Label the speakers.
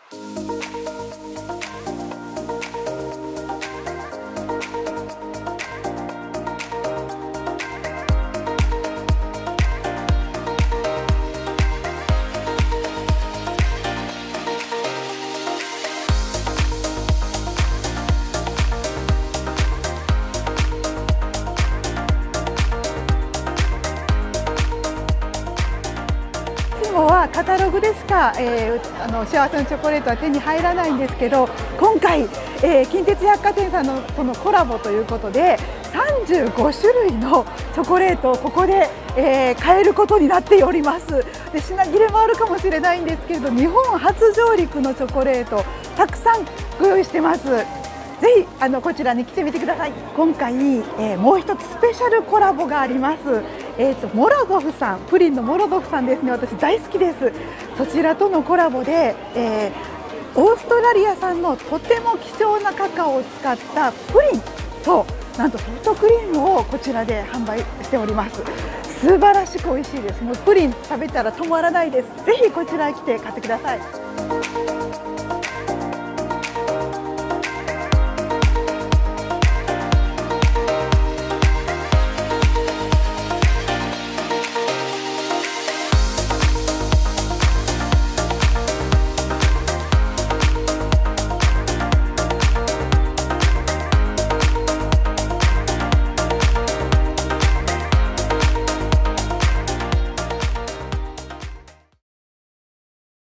Speaker 1: カタログでしか、幸せのチョコレートは手に入らないんですけど、今回、近鉄百貨店さんのこのコラボということで35種類のチョコレートをここで、買えることになっております。で、品切れもあるかもしれないんですけれど、日本初上陸のチョコレートたくさんご用意してます。ぜひこちらに来てみてください。今回、もう一つスペシャルコラボがあります。モロゾフさん、プリンのモロゾフさんですね。私大好きです。そちらとのコラボで、オーストラリア産のとても貴重なカカオを使ったプリンとなんとソフトクリームをこちらで販売しております。素晴らしく美味しいです。もうプリン食べたら止まらないです。ぜひこちらへ来て買ってください。